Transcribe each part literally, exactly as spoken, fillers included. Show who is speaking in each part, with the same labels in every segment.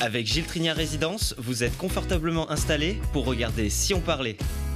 Speaker 1: Avec Gilles Trignard Résidence, vous êtes confortablement installé pour regarder Si on parlait.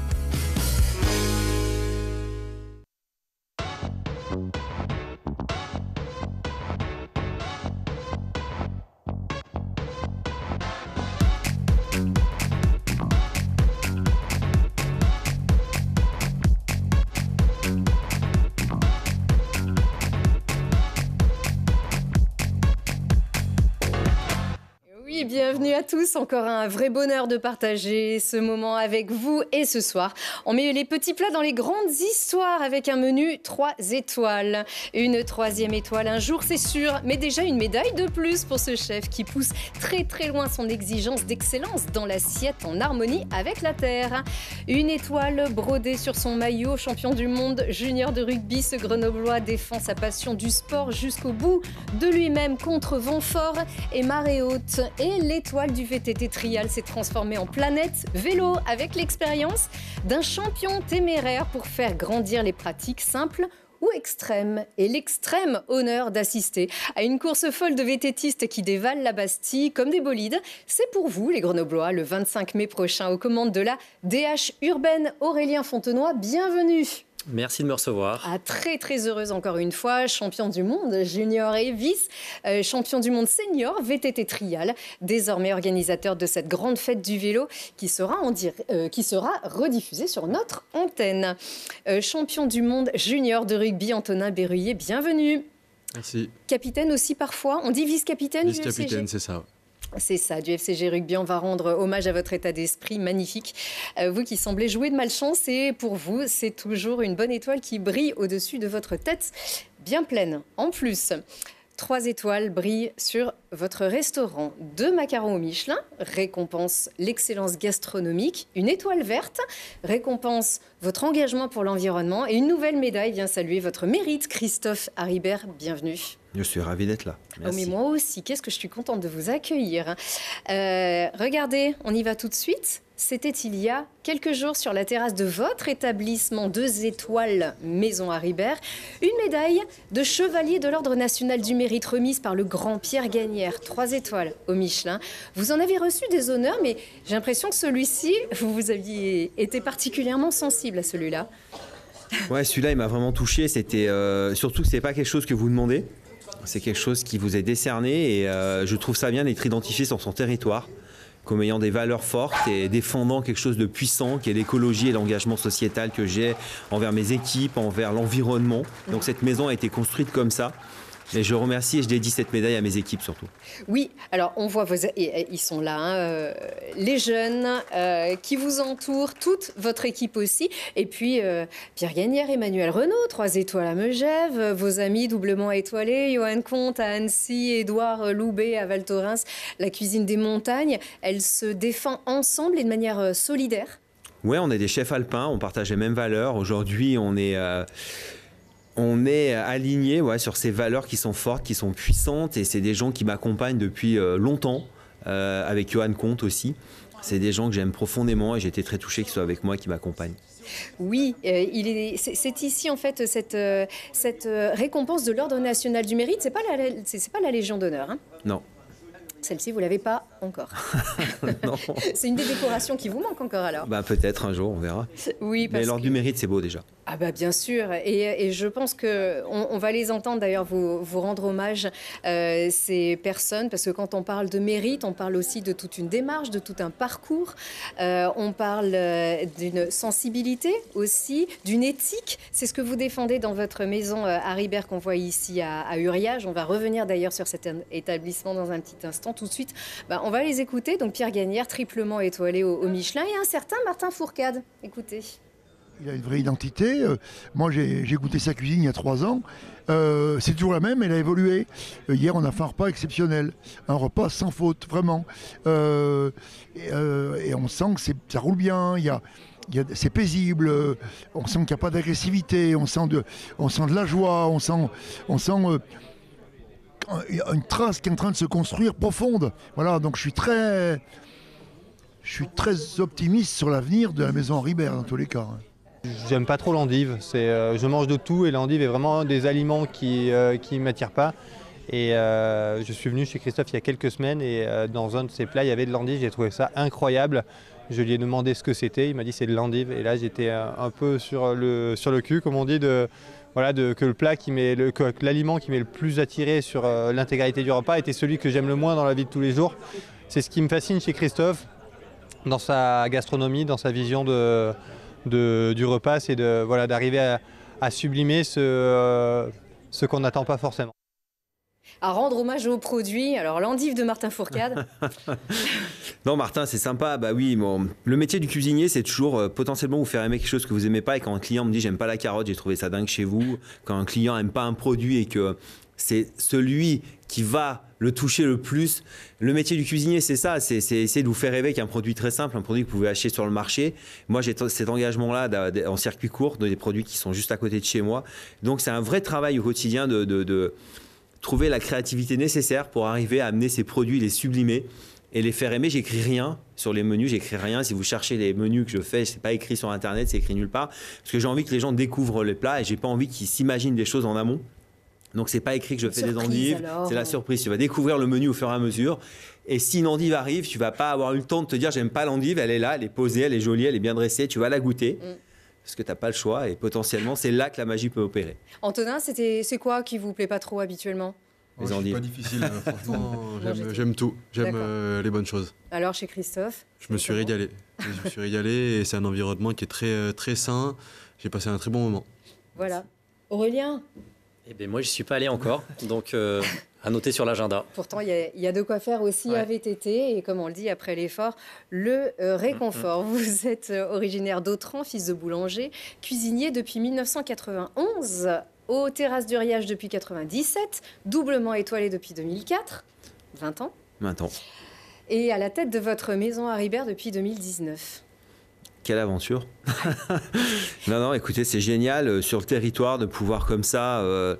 Speaker 2: Bienvenue à tous, encore un vrai bonheur de partager ce moment avec vous. Et ce soir, on met les petits plats dans les grandes histoires avec un menu trois étoiles. Une troisième étoile un jour, c'est sûr, mais déjà une médaille de plus pour ce chef qui pousse très très loin son exigence d'excellence dans l'assiette en harmonie avec la terre. Une étoile brodée sur son maillot, champion du monde junior de rugby, ce Grenoblois défend sa passion du sport jusqu'au bout de lui-même contre vent fort et marée haute. Et l'étoile du V T T Trial s'est transformée en planète vélo avec l'expérience d'un champion téméraire pour faire grandir les pratiques simples ou extrêmes. Et l'extrême honneur d'assister à une course folle de vététistes qui dévalent la Bastille comme des bolides. C'est pour vous, les Grenoblois, le vingt-cinq mai prochain aux commandes de la D H urbaine. Aurélien Fontenoy, bienvenue.
Speaker 3: Merci de me recevoir.
Speaker 2: Ah, très très heureuse encore une fois, champion du monde junior et vice, euh, champion du monde senior V T T Trial, désormais organisateur de cette grande fête du vélo qui sera, en dir- euh, qui sera rediffusée sur notre antenne. Euh, champion du monde junior de rugby, Antonin Berruyer, bienvenue.
Speaker 4: Merci.
Speaker 2: Capitaine aussi parfois, on dit vice-capitaine.
Speaker 4: Vice-capitaine, c'est ça.
Speaker 2: C'est ça, du F C G Rugby. On va rendre hommage à votre état d'esprit magnifique. Euh, vous qui semblez jouer de malchance, et pour vous, c'est toujours une bonne étoile qui brille au-dessus de votre tête, bien pleine. En plus, trois étoiles brillent sur votre restaurant. Deux macarons au Michelin récompense l'excellence gastronomique. Une étoile verte récompense votre engagement pour l'environnement. Et une nouvelle médaille vient saluer votre mérite. Christophe Haribert, bienvenue.
Speaker 5: Je suis ravi d'être là. Merci.
Speaker 2: Oh, mais moi aussi, qu'est-ce que je suis contente de vous accueillir. Euh, regardez, on y va tout de suite. C'était il y a quelques jours sur la terrasse de votre établissement, deux étoiles Maison Haribert, une médaille de chevalier de l'Ordre national du mérite remise par le grand Pierre Gagnère, trois étoiles au Michelin. Vous en avez reçu des honneurs, mais j'ai l'impression que celui-ci, vous, vous aviez été particulièrement sensible à celui-là.
Speaker 5: Ouais, celui-là, il m'a vraiment touché. C'était euh, surtout que c'est pas quelque chose que vous demandez. C'est quelque chose qui vous est décerné et euh, je trouve ça bien d'être identifié sur son territoire comme ayant des valeurs fortes et défendant quelque chose de puissant qui est l'écologie et l'engagement sociétal que j'ai envers mes équipes, envers l'environnement. Donc cette maison a été construite comme ça. Et je remercie et je dédie cette médaille à mes équipes surtout.
Speaker 2: Oui, alors on voit, vos, ils sont là, hein, euh, les jeunes euh, qui vous entourent, toute votre équipe aussi. Et puis euh, Pierre Gagnère, Emmanuel Renaud, trois étoiles à Megève, vos amis doublement étoilés, Johan Comte à Annecy, Édouard Loubet à Val Thorens, la cuisine des montagnes. Elle se défend ensemble et de manière solidaire.
Speaker 5: Oui, on est des chefs alpins, on partage les mêmes valeurs. Aujourd'hui, on est... Euh, On est aligné ouais, sur ces valeurs qui sont fortes, qui sont puissantes et c'est des gens qui m'accompagnent depuis euh, longtemps, euh, avec Johan Comte aussi. C'est des gens que j'aime profondément et j'ai été très touché qu'ils soient avec moi, qui m'accompagnent.
Speaker 2: Oui, euh, il est, c'est, c'est ici en fait cette, euh, cette euh, récompense de l'Ordre national du mérite. C'est pas la, c'est, c'est pas la Légion d'honneur. Hein.
Speaker 5: Non.
Speaker 2: Celle-ci, vous ne l'avez pas encore.
Speaker 5: Non.
Speaker 2: C'est une des décorations qui vous manque encore alors.
Speaker 5: Bah, peut-être un jour, on verra.
Speaker 2: Oui, parce
Speaker 5: Mais l'Ordre
Speaker 2: que...
Speaker 5: du mérite, c'est beau déjà.
Speaker 2: Ah bah bien sûr, et, et je pense qu'on on va les entendre d'ailleurs vous, vous rendre hommage, euh, ces personnes, parce que quand on parle de mérite, on parle aussi de toute une démarche, de tout un parcours, euh, on parle euh, d'une sensibilité aussi, d'une éthique, c'est ce que vous défendez dans votre maison euh, Haribert qu'on voit ici à, à Uriage. On va revenir d'ailleurs sur cet établissement dans un petit instant. Tout de suite, bah, on va les écouter, donc Pierre Gagnère, triplement étoilé au, au Michelin, et un certain Martin Fourcade, écoutez.
Speaker 6: Il a une vraie identité. Euh, moi, j'ai, j'ai goûté sa cuisine il y a trois ans. Euh, c'est toujours la même, elle a évolué. Euh, hier, on a fait un repas exceptionnel. Un repas sans faute, vraiment. Euh, et, euh, et on sent que c'est, ça roule bien. Il y a, il y a, c'est paisible. Euh, on sent qu'il n'y a pas d'agressivité. On sent de, on sent de la joie. On sent, on sent euh, une trace qui est en train de se construire profonde. Voilà, donc je suis très... Je suis très optimiste sur l'avenir de la maison Haribert, dans tous les cas.
Speaker 7: J'aime pas trop l'endive, c'est, euh, je mange de tout et l'endive est vraiment des aliments qui ne euh, m'attirent pas.
Speaker 3: Et euh, je suis venu chez Christophe il y a quelques semaines et euh, dans un de ses plats, il y avait de l'endive. J'ai trouvé ça incroyable. Je lui ai demandé ce que c'était. Il m'a dit c'est de l'endive. Et là, j'étais un, un peu sur le, sur le cul, comme on dit, de, voilà, de, que le plat qui m'est le, que l'aliment qui m'est le plus attiré sur euh, l'intégralité du repas était celui que j'aime le moins dans la vie de tous les jours. C'est ce qui me fascine chez Christophe, dans sa gastronomie, dans sa vision de, de, du repas, c'est de, voilà, d'arriver à, à sublimer ce, euh, ce qu'on n'attend pas forcément.
Speaker 2: À rendre hommage aux produits. Alors, l'endive de Martin Fourcade.
Speaker 5: Non, Martin, c'est sympa. Bah oui, bon, le métier du cuisinier, c'est toujours euh, potentiellement vous faire aimer quelque chose que vous aimez pas. Et quand un client me dit j'aime pas la carotte, j'ai trouvé ça dingue chez vous. Quand un client aime pas un produit et que c'est celui qui va le toucher le plus. Le métier du cuisinier, c'est ça, c'est essayer de vous faire rêver qu'un produit très simple, un produit que vous pouvez acheter sur le marché. Moi, j'ai cet engagement-là en circuit court, des produits qui sont juste à côté de chez moi. Donc, c'est un vrai travail au quotidien de, de, de trouver la créativité nécessaire pour arriver à amener ces produits, les sublimer et les faire aimer. J'écris rien sur les menus, j'écris rien. Si vous cherchez les menus que je fais, c'est pas écrit sur Internet, c'est écrit nulle part. Parce que j'ai envie que les gens découvrent les plats et j'ai pas envie qu'ils s'imaginent des choses en amont. Donc, c'est pas écrit que je fais des endives, c'est la surprise. Tu vas découvrir le menu au fur et à mesure. Et si une endive arrive, tu vas pas avoir eu le temps de te dire j'aime pas l'endive, elle est là, elle est posée, elle est jolie, elle est bien dressée, tu vas la goûter. Mm. Parce que tu n'as pas le choix et potentiellement, c'est là que la magie peut opérer.
Speaker 2: Antonin, c'est quoi qui vous plaît pas trop habituellement?
Speaker 4: Les endives. C'est pas difficile, euh, franchement, j'aime tout, j'aime euh, les bonnes choses.
Speaker 2: Alors chez Christophe?
Speaker 4: Je me suis régalé, je me suis régalé et c'est un environnement qui est très, très sain, j'ai passé un très bon moment.
Speaker 2: Voilà. Aurélien?
Speaker 7: Eh bien, moi, je n'y suis pas allé encore, donc euh, à noter sur l'agenda.
Speaker 2: Pourtant, il y, y a de quoi faire aussi ouais. à V T T, et comme on le dit, après l'effort, le euh, réconfort. Mmh, mmh. Vous êtes euh, originaire d'Autran, fils de boulanger, cuisinier depuis mille neuf cent quatre-vingt-onze, aux Terrasses du Riage depuis quatre-vingt-dix-sept, doublement étoilé depuis deux mille quatre, vingt ans.
Speaker 5: vingt ans.
Speaker 2: Et à la tête de votre maison à Ribert depuis deux mille dix-neuf.
Speaker 5: Quelle aventure. Non, non, écoutez, c'est génial euh, sur le territoire de pouvoir comme ça euh,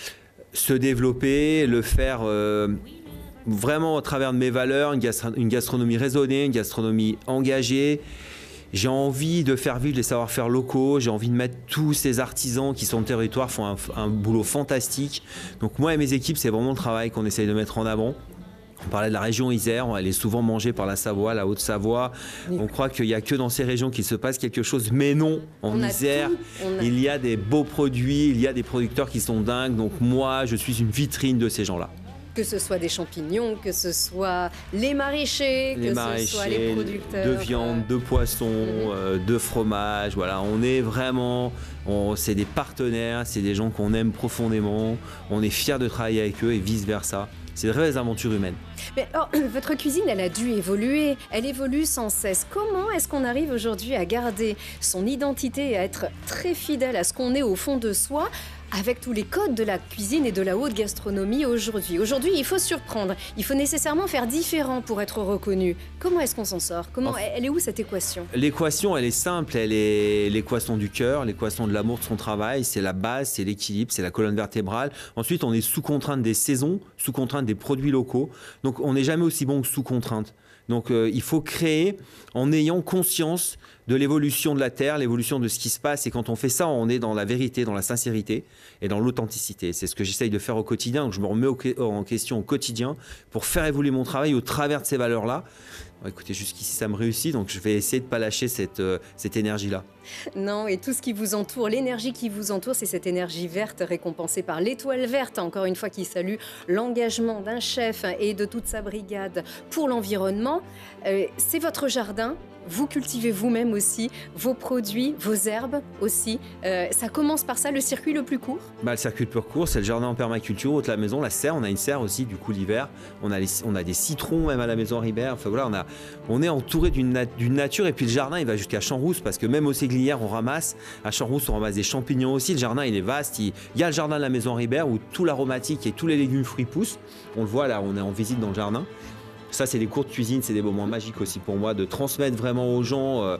Speaker 5: se développer, le faire euh, vraiment au travers de mes valeurs, une, gastro une gastronomie raisonnée, une gastronomie engagée. J'ai envie de faire vivre les savoir-faire locaux, j'ai envie de mettre tous ces artisans qui sont au territoire, font un, un boulot fantastique. Donc moi et mes équipes, c'est vraiment le travail qu'on essaye de mettre en avant. On parlait de la région Isère, elle est souvent mangée par la Savoie, la Haute-Savoie. Oui. On croit qu'il n'y a que dans ces régions qu'il se passe quelque chose, mais non, en Isère, a... il y a des beaux produits, il y a des producteurs qui sont dingues. Donc moi, je suis une vitrine de ces gens-là.
Speaker 2: Que ce soit des champignons, que ce soit les maraîchers,
Speaker 5: les
Speaker 2: que
Speaker 5: maraîchers,
Speaker 2: ce soit les producteurs.
Speaker 5: De viande, de poisson, mmh. euh, de fromage. Voilà, on est vraiment, c'est des partenaires, c'est des gens qu'on aime profondément. On est fiers de travailler avec eux et vice-versa. C'est de vraies aventures humaines.
Speaker 2: Mais alors, votre cuisine, elle a dû évoluer. Elle évolue sans cesse. Comment est-ce qu'on arrive aujourd'hui à garder son identité et à être très fidèle à ce qu'on est au fond de soi avec tous les codes de la cuisine et de la haute gastronomie aujourd'hui? Aujourd'hui, il faut surprendre. Il faut nécessairement faire différent pour être reconnu. Comment est-ce qu'on s'en sort? Comment, enfin, elle est où cette équation?
Speaker 5: L'équation, elle est simple. Elle est l'équation du cœur, l'équation de l'amour de son travail. C'est la base, c'est l'équilibre, c'est la colonne vertébrale. Ensuite, on est sous contrainte des saisons, sous contrainte des produits locaux. Donc, on n'est jamais aussi bon que sous contrainte. Donc, euh, il faut créer en ayant conscience de l'évolution de la terre, l'évolution de ce qui se passe. Et quand on fait ça, on est dans la vérité, dans la sincérité et dans l'authenticité. C'est ce que j'essaye de faire au quotidien. Donc, je me remets en question au quotidien pour faire évoluer mon travail au travers de ces valeurs-là. Bon, écoutez, jusqu'ici, ça me réussit. Donc, je vais essayer de ne pas lâcher cette, euh, cette énergie-là.
Speaker 2: Non, et tout ce qui vous entoure, l'énergie qui vous entoure, c'est cette énergie verte récompensée par l'étoile verte, encore une fois, qui salue l'engagement d'un chef et de toute sa brigade pour l'environnement. Euh, c'est votre jardin. Vous cultivez vous-même aussi vos produits, vos herbes aussi. Euh, ça commence par ça, le circuit le plus court?
Speaker 5: Bah, le circuit le plus court, c'est le jardin en permaculture, au de la maison, la serre. On a une serre aussi, du coup, l'hiver. On a, les, on a des citrons même à la maison à Ribert. Enfin, voilà, on, a, on est entouré d'une nat nature. Et puis le jardin, il va jusqu'à Champs-Rousses, parce que même au Séglières, on ramasse. À Champs-Rousses, on ramasse des champignons aussi. Le jardin, il est vaste. Il, il y a le jardin de la maison à Ribert, où tout l'aromatique et tous les légumes fruits poussent. On le voit là, on est en visite dans le jardin. Ça, c'est des cours de cuisine, c'est des moments magiques aussi pour moi, de transmettre vraiment aux gens. Euh,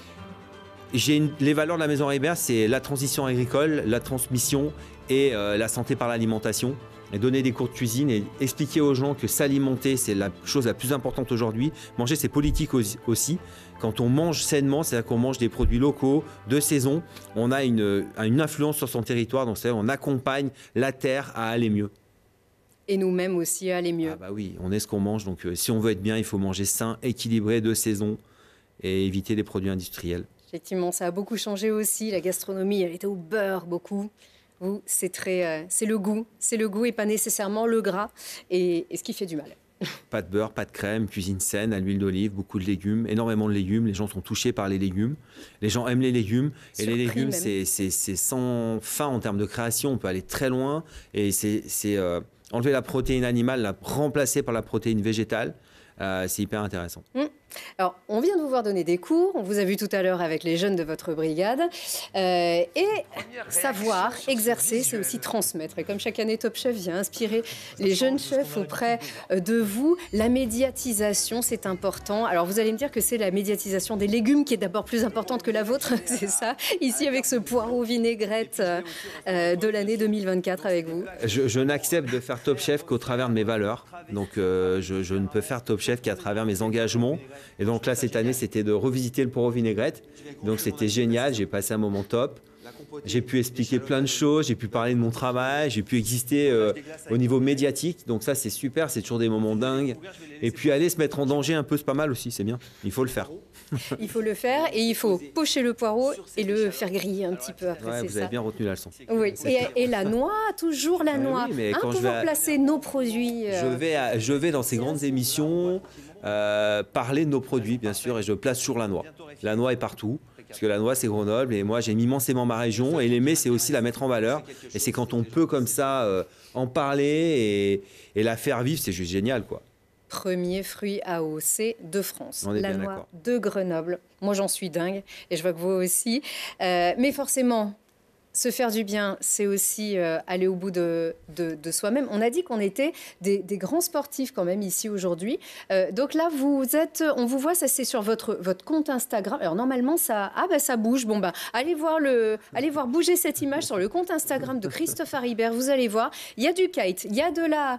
Speaker 5: j'ai une, les valeurs de la maison Ribert, c'est la transition agricole, la transmission et euh, la santé par l'alimentation. Et donner des cours de cuisine et expliquer aux gens que s'alimenter, c'est la chose la plus importante aujourd'hui. Manger, c'est politique aussi. Quand on mange sainement, c'est-à-dire qu'on mange des produits locaux, de saison, on a une, une influence sur son territoire. Donc, c'est-à-dire qu'on accompagne la terre à aller mieux.
Speaker 2: Et nous-mêmes aussi aller mieux.
Speaker 5: Ah bah oui, on est ce qu'on mange, donc euh, si on veut être bien, il faut manger sain, équilibré, de saison et éviter les produits industriels.
Speaker 2: Effectivement, ça a beaucoup changé aussi. La gastronomie, elle était au beurre beaucoup. Vous, c'est très, euh, c'est le goût, c'est le goût et pas nécessairement le gras, et, et ce qui fait du mal.
Speaker 5: Pas de beurre, pas de crème, cuisine saine, à l'huile d'olive, beaucoup de légumes, énormément de légumes. Les gens sont touchés par les légumes. Les gens aiment les légumes. Et
Speaker 2: Surpris
Speaker 5: les légumes,
Speaker 2: même.
Speaker 5: c'est c'est- c'est sans fin en termes de création. On peut aller très loin. Et c'est c'est, euh, enlever la protéine animale, la remplacer par la protéine végétale. Euh, c'est hyper intéressant.
Speaker 2: Alors, on vient de vous voir donner des cours, on vous a vu tout à l'heure avec les jeunes de votre brigade. Euh, et savoir, exercer, c'est aussi transmettre. Et comme chaque année, Top Chef vient inspirer les jeunes chefs auprès de vous. La médiatisation, c'est important. Alors, vous allez me dire que c'est la médiatisation des légumes qui est d'abord plus importante que la vôtre, c'est ça? Ici, avec ce poireau vinaigrette euh, de l'année deux mille vingt-quatre avec vous.
Speaker 5: Je, je n'accepte de faire Top Chef qu'au travers de mes valeurs. Donc, euh, je, je ne peux faire Top Chef qu'à travers mes engagements. Et donc là, cette année, c'était de revisiter le poireau vinaigrette. Donc, c'était génial. J'ai passé un moment top. J'ai pu expliquer plein de choses. J'ai pu parler de mon travail. J'ai pu exister euh, au niveau médiatique. Donc ça, c'est super. C'est toujours des moments dingues. Et puis, aller se mettre en danger un peu, c'est pas mal aussi. C'est bien. Il faut le faire.
Speaker 2: Il faut le faire et il faut pocher le poireau et le faire griller un petit peu après,
Speaker 5: Ouais,
Speaker 2: c'est
Speaker 5: vous
Speaker 2: ça.
Speaker 5: avez bien retenu la leçon.
Speaker 2: Oui, et, et la noix, toujours la
Speaker 5: Ah
Speaker 2: noix.
Speaker 5: oui, mais
Speaker 2: Hein,
Speaker 5: quand je
Speaker 2: pouvoir
Speaker 5: vais à-
Speaker 2: placer nos produits.
Speaker 5: Je
Speaker 2: euh,
Speaker 5: vais, à- je vais dans ces grandes émissions euh, parler de nos produits, bien sûr, et je place toujours la noix. La noix est partout, parce que la noix, c'est Grenoble, et moi, j'aime immensément ma région, et l'aimer, c'est aussi la mettre en valeur. Et c'est quand on peut, comme ça, euh, en parler et, et la faire vivre, c'est juste génial, quoi.
Speaker 2: Premier fruit A O C de France,
Speaker 5: On est
Speaker 2: la
Speaker 5: bien
Speaker 2: noix
Speaker 5: d'accord.
Speaker 2: de Grenoble. Moi, j'en suis dingue et je vois que vous aussi. Euh, mais forcément, se faire du bien, c'est aussi euh, aller au bout de, de, de soi-même. On a dit qu'on était des, des grands sportifs quand même ici aujourd'hui. Euh, donc là, vous êtes, on vous voit, ça c'est sur votre, votre compte Instagram. Alors normalement, ça, ah bah, ça bouge. Bon bah, allez voir le, allez voir bouger cette image sur le compte Instagram de Christophe Haribert. Vous allez voir, il y a du kite, il y a de la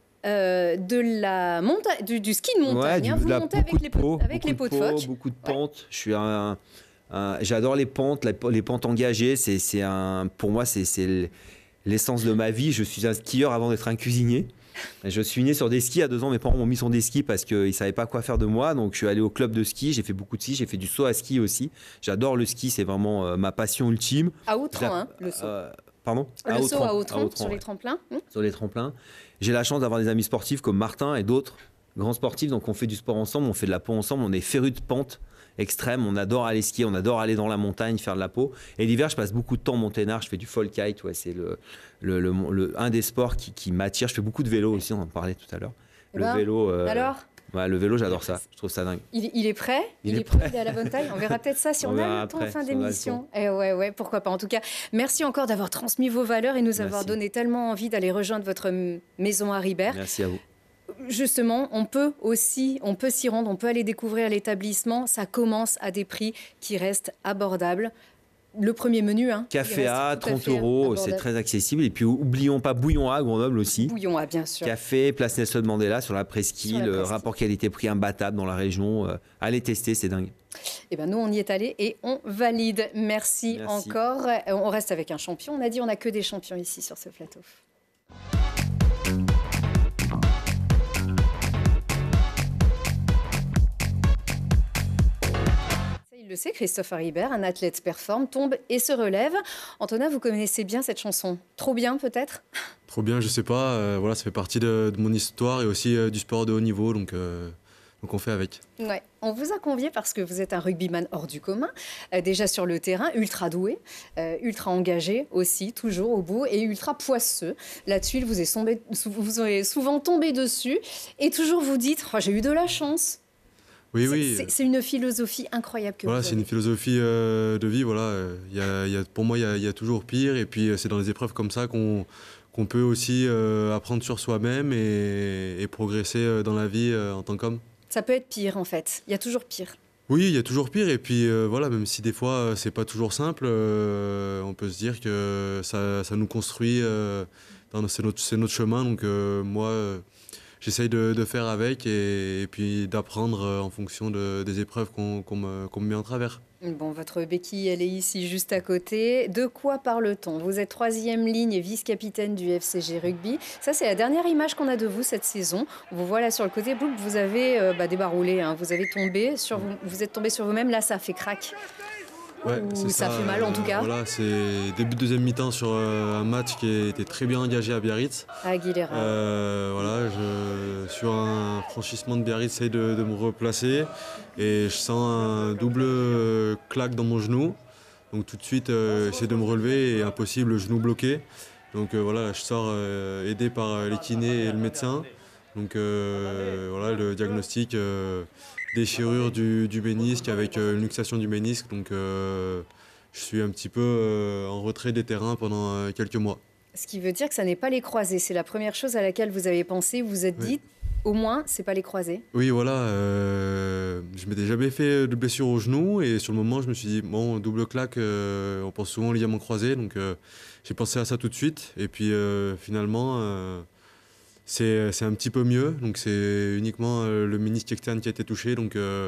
Speaker 2: Euh, de la monta- du, du ski de montagne.
Speaker 5: du-
Speaker 2: hein. Vous
Speaker 5: là,
Speaker 2: montez
Speaker 5: beaucoup
Speaker 2: avec les,
Speaker 5: de
Speaker 2: pots,
Speaker 5: pots,
Speaker 2: avec les
Speaker 5: beaucoup
Speaker 2: pots de phoque.
Speaker 5: Beaucoup de pentes. Je suis un, un- j'adore les pentes, la- les pentes engagées. C'est, c'est un, pour moi, c'est, c'est l'essence de ma vie. Je suis un skieur avant d'être un cuisinier. Je suis né sur des skis à deux ans. Mes parents m'ont mis sur des skis parce qu'ils ne savaient pas quoi faire de moi. Donc, je suis allé au club de ski. J'ai fait beaucoup de ski. J'ai fait du saut à ski aussi. J'adore le ski. C'est vraiment euh, ma passion ultime.
Speaker 2: À Autran,
Speaker 5: J'a-
Speaker 2: hein, le saut.
Speaker 5: euh, pardon
Speaker 2: le saut
Speaker 5: Autran,
Speaker 2: à Autran,
Speaker 5: à Autran,
Speaker 2: sur
Speaker 5: ouais.
Speaker 2: les tremplins. Hum.
Speaker 5: Sur les tremplins. J'ai la chance d'avoir des amis sportifs comme Martin et d'autres grands sportifs. Donc, on fait du sport ensemble, on fait de la peau ensemble. On est férus de pente extrême. On adore aller skier, on adore aller dans la montagne, faire de la peau. Et l'hiver, je passe beaucoup de temps en montagnard. Je fais du fall kite. Ouais, c'est le, le, le- le- un des sports qui, qui m'attire. Je fais beaucoup de vélo aussi, on en parlait tout à l'heure.
Speaker 2: Eh
Speaker 5: Le
Speaker 2: ben,
Speaker 5: vélo. euh,
Speaker 2: Alors,
Speaker 5: ouais, le vélo, j'adore ça. Je trouve ça dingue.
Speaker 2: il, il est prêt
Speaker 5: Il est
Speaker 2: prêt,
Speaker 5: prêt.
Speaker 2: il est à la bonne taille. On verra peut-être ça si
Speaker 5: On
Speaker 2: on, a
Speaker 5: verra
Speaker 2: le temps
Speaker 5: après,
Speaker 2: en fin
Speaker 5: si on a le
Speaker 2: d'émission. Eh ouais, ouais, pourquoi pas. En tout cas, merci encore d'avoir transmis vos valeurs et nous avoir
Speaker 5: Merci.
Speaker 2: donné tellement envie d'aller rejoindre votre m- maison Haribert.
Speaker 5: Merci à vous.
Speaker 2: Justement, on peut aussi, on peut s'y rendre, on peut aller découvrir l'établissement. Ça commence à des prix qui restent abordables. Le premier menu, hein, il
Speaker 5: Café
Speaker 2: reste
Speaker 5: A,
Speaker 2: tout à
Speaker 5: trente
Speaker 2: fait
Speaker 5: euros,
Speaker 2: abordable.
Speaker 5: c'est très accessible. Et puis, oublions pas Bouillon A, à Grenoble aussi.
Speaker 2: Bouillon A, bien sûr.
Speaker 5: Café, place Nelson Mandela sur la
Speaker 2: Sur
Speaker 5: presqu'île,
Speaker 2: la
Speaker 5: euh,
Speaker 2: presqu'île.
Speaker 5: rapport qualité-prix imbattable dans la région. Euh, allez tester, c'est dingue.
Speaker 2: Eh ben nous, on y est allé et on valide. Merci,
Speaker 5: Merci.
Speaker 2: encore. Euh, On reste avec un champion. On a dit on n'a que des champions ici sur ce plateau. Ça, il le sait, Christophe Haribert, un athlète performe, tombe et se relève. Antonin, vous connaissez bien cette chanson. Trop bien, peut-être?
Speaker 4: Trop bien, je sais pas. euh, voilà, ça fait partie de, de mon histoire et aussi euh, du sport de haut niveau, donc, euh, donc on fait avec.
Speaker 2: Ouais. On vous a convié parce que vous êtes un rugbyman hors du commun, euh, déjà sur le terrain, ultra doué, euh, ultra engagé aussi, toujours au bout, et ultra poisseux. Là-dessus, il vous est, tombé, vous est souvent tombé dessus, et toujours vous dites, oh, j'ai eu de la chance.
Speaker 4: Oui,
Speaker 2: C'est-
Speaker 4: oui.
Speaker 2: c'est- C'est une philosophie incroyable que
Speaker 4: Voilà,
Speaker 2: vous
Speaker 4: c'est
Speaker 2: avez.
Speaker 4: une philosophie euh, de vie. Voilà, euh, il y a, il y a- pour moi, il y a, il y a toujours pire. Et puis, euh, c'est dans les épreuves comme ça qu'on qu'on peut aussi euh, apprendre sur soi-même et, et progresser euh, dans la vie euh, en tant qu'homme.
Speaker 2: Ça peut être pire, en fait. Il y a toujours pire.
Speaker 4: Oui, il y a toujours pire. Et puis, euh, voilà, même si des fois, euh, c'est pas toujours simple, euh, on peut se dire que ça, ça nous construit. euh, dans- c'est notre, c'est notre chemin. Donc, euh, moi, euh, j'essaye de, de faire avec et, et puis d'apprendre en fonction de, des épreuves qu'on qu'on me, qu'on me met en travers.
Speaker 2: Bon, votre béquille, elle est ici juste à côté. De quoi parle-t-on? Vous êtes troisième ligne et vice-capitaine du F C G Rugby. Ça, c'est la dernière image qu'on a de vous cette saison. On vous voit là sur le côté. Vous avez euh, bah, débaroulé, hein. Vous avez tombé sur vous, vous êtes tombé sur vous-même. Là, ça fait crack.
Speaker 4: Ouais,
Speaker 2: Ou
Speaker 4: c'est
Speaker 2: ça
Speaker 4: ça
Speaker 2: fait mal en tout cas.
Speaker 4: Euh, voilà, c'est début de deuxième mi-temps sur euh, un match qui était très bien engagé à Biarritz.
Speaker 2: À Aguilera.
Speaker 4: Euh, voilà, je, sur un franchissement de Biarritz, j'essaie de, de me replacer et je sens un double claque dans mon genou. Donc tout de suite, euh, j'essaie de me relever et impossible, le genou bloqué. Donc euh, voilà, je sors euh, aidé par les kinés et le médecin. Donc euh, voilà, le diagnostic. Euh, déchirure du, du ménisque avec euh, une luxation du ménisque. Donc euh, je suis un petit peu euh, en retrait des terrains pendant euh, quelques mois.
Speaker 2: Ce qui veut dire que ça n'est pas les croisés. C'est la première chose à laquelle vous avez pensé. Vous vous êtes
Speaker 4: Oui.
Speaker 2: dit, au moins, c'est pas les croisés.
Speaker 4: Oui, voilà. Euh, je m'étais jamais fait de blessure au genou et sur le moment, je me suis dit, bon, double claque, euh, on pense souvent au ligament croisé. Donc euh, j'ai pensé à ça tout de suite. Et puis euh, finalement... Euh, C'est c'est un petit peu mieux, donc c'est uniquement euh, le ménisque externe qui a été touché, donc euh,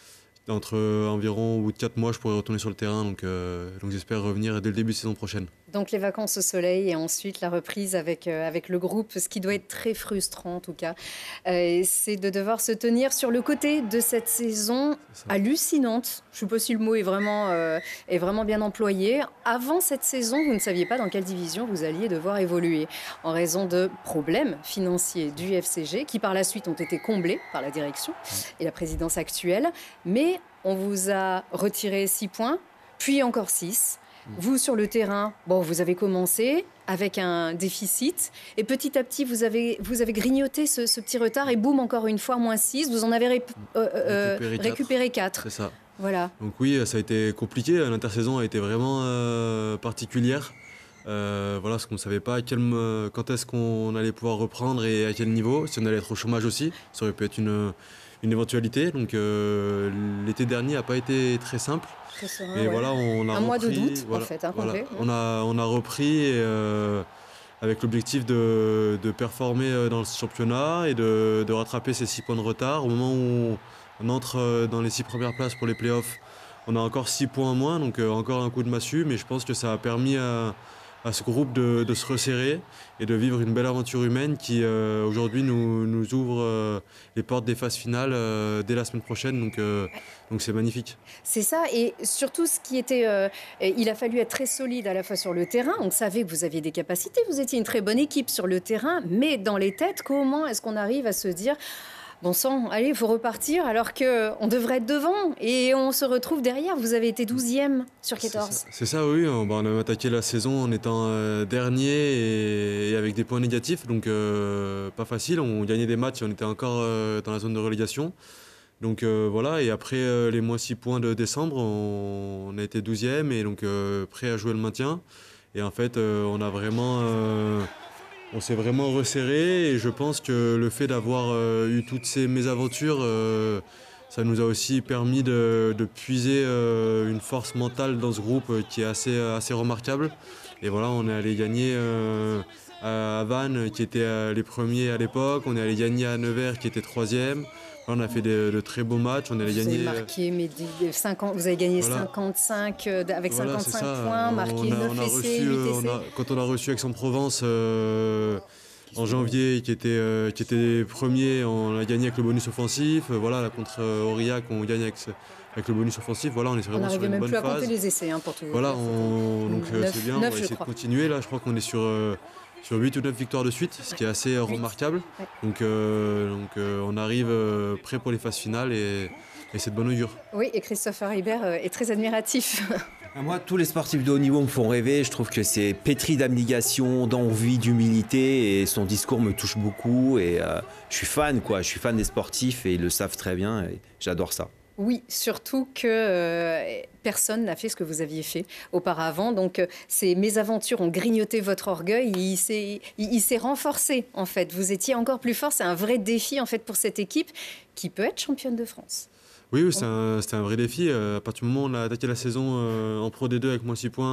Speaker 4: entre euh, environ au bout de quatre mois, je pourrais retourner sur le terrain, donc, euh, donc j'espère revenir dès le début de saison prochaine.
Speaker 2: Donc les vacances au soleil et ensuite la reprise avec, euh, avec le groupe, ce qui doit être très frustrant en tout cas, euh, c'est de devoir se tenir sur le côté de cette saison hallucinante. Je ne sais pas si le mot est vraiment, euh, est vraiment bien employé. Avant cette saison, vous ne saviez pas dans quelle division vous alliez devoir évoluer en raison de problèmes financiers du F C G qui par la suite ont été comblés par la direction et la présidence actuelle. Mais on vous a retiré six points, puis encore six. Vous, sur le terrain, bon, vous avez commencé avec un déficit et petit à petit, vous avez, vous avez grignoté ce, ce petit retard et boum, encore une fois, moins six. Vous en avez ré, euh, euh,
Speaker 4: Récupéré quatre.
Speaker 2: récupéré quatre.
Speaker 4: C'est ça.
Speaker 2: Voilà.
Speaker 4: Donc oui, ça a été compliqué. L'intersaison a été vraiment euh, particulière. Euh, voilà, parce qu'on ne savait pas à quel, quand est-ce qu'on allait pouvoir reprendre et à quel niveau. Si on allait être au chômage aussi, ça aurait pu être une, une éventualité. Donc euh, l'été dernier n'a pas été très simple.
Speaker 2: Serein,
Speaker 4: et
Speaker 2: ouais.
Speaker 4: voilà, on a
Speaker 2: un
Speaker 4: repris,
Speaker 2: mois de doute,
Speaker 4: voilà,
Speaker 2: en fait, hein,
Speaker 4: voilà.
Speaker 2: complet.
Speaker 4: On a, on a repris et, euh, avec l'objectif de, de performer dans le championnat et de, de rattraper ces six points de retard. Au moment où on entre dans les six premières places pour les playoffs, on a encore six points en moins, donc euh, encore un coup de massue, mais je pense que ça a permis à, à ce groupe de, de se resserrer et de vivre une belle aventure humaine qui euh, aujourd'hui nous, nous ouvre euh, les portes des phases finales euh, dès la semaine prochaine, donc euh, donc c'est magnifique.
Speaker 2: C'est ça, et surtout ce qui était, euh, il a fallu être très solide à la fois sur le terrain. On savait que vous aviez des capacités, vous étiez une très bonne équipe sur le terrain, mais dans les têtes, comment est-ce qu'on arrive à se dire bon sang, allez, il faut repartir alors qu'on devrait être devant et on se retrouve derrière. Vous avez été douzième sur quatorze.
Speaker 4: C'est ça, ça, oui. On, bah, on a attaqué la saison en étant euh, dernier et, et avec des points négatifs, donc euh, pas facile. On gagnait des matchs et on était encore euh, dans la zone de relégation. Donc euh, voilà, et après euh, les moins six points de décembre, on, on a été douzième et donc euh, prêt à jouer le maintien. Et en fait, euh, on a vraiment... Euh, On s'est vraiment resserré et je pense que le fait d'avoir euh, eu toutes ces mésaventures, euh, ça nous a aussi permis de, de puiser euh, une force mentale dans ce groupe qui est assez, assez remarquable. Et voilà, on est allé gagner euh, à Vannes qui était euh, les premiers à l'époque, on est allé gagner à Nevers qui était troisième. Là, on a fait de, de très beaux matchs, on est allé
Speaker 2: vous
Speaker 4: gagner...
Speaker 2: Avez marqué, mais cinquante, vous avez gagné
Speaker 4: Voilà.
Speaker 2: cinquante-cinq, euh, avec
Speaker 4: Voilà,
Speaker 2: cinquante-cinq
Speaker 4: c'est ça.
Speaker 2: points, marqué
Speaker 4: on a,
Speaker 2: neuf
Speaker 4: on a
Speaker 2: essais,
Speaker 4: reçu,
Speaker 2: huit
Speaker 4: euh,
Speaker 2: essais.
Speaker 4: on a- Quand on a reçu Aix-en-Provence euh, en janvier, qui était, euh, qui était premier, on a gagné avec le bonus offensif. Euh, Voilà, là, contre euh, Aurillac, on gagne avec, ce- avec le bonus offensif. Voilà, on est
Speaker 2: On
Speaker 4: vraiment sur
Speaker 2: n'arrivait
Speaker 4: une
Speaker 2: même
Speaker 4: bonne
Speaker 2: plus à
Speaker 4: phase.
Speaker 2: compter les essais, hein, pour tout vous
Speaker 4: Voilà,
Speaker 2: dire.
Speaker 4: on- donc euh,
Speaker 2: Neuf-
Speaker 4: c'est bien, on
Speaker 2: neuf,
Speaker 4: va
Speaker 2: je
Speaker 4: essayer de
Speaker 2: crois.
Speaker 4: continuer. Là, je crois qu'on est sur, euh, sur huit ou neuf victoires de suite, ce qui est assez euh,
Speaker 2: Huit.
Speaker 4: remarquable.
Speaker 2: Ouais.
Speaker 4: Donc, euh, donc euh, on arrive euh, prêt pour les phases finales et, et c'est de bonne augure.
Speaker 2: Oui, et Christopher Ribert euh, est très admiratif.
Speaker 5: Moi, tous les sportifs de haut niveau me font rêver. Je trouve que c'est pétri d'abnégation, d'envie, d'humilité. Et son discours me touche beaucoup. Et euh, je suis fan, quoi. Je suis fan des sportifs et ils le savent très bien. Et j'adore ça.
Speaker 2: Oui, surtout que euh, personne n'a fait ce que vous aviez fait auparavant. Donc, euh, ces mésaventures ont grignoté votre orgueil. Et il s'est il, il s'est renforcé, en fait. Vous étiez encore plus fort. C'est un vrai défi, en fait, pour cette équipe qui peut être championne de France.
Speaker 4: Oui, oui, c'était un, c'était un vrai défi. Euh, à partir du moment où on a attaqué la saison euh, en Pro D deux avec moins six points,